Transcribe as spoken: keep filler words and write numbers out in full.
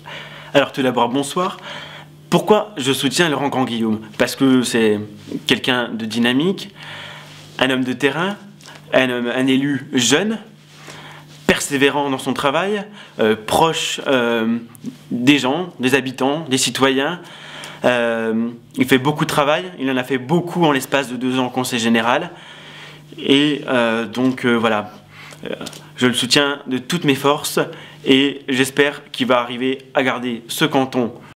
Alors tout d'abord, bonsoir. Pourquoi je soutiens Laurent Grandguillaume? Parce que c'est quelqu'un de dynamique, un homme de terrain, un, homme, un élu jeune, persévérant dans son travail, euh, proche euh, des gens, des habitants, des citoyens. Euh, il fait beaucoup de travail, il en a fait beaucoup en l'espace de deux ans au Conseil général. Et euh, donc euh, voilà, euh, je le soutiens de toutes mes forces et j'espère qu'il va arriver à garder ce canton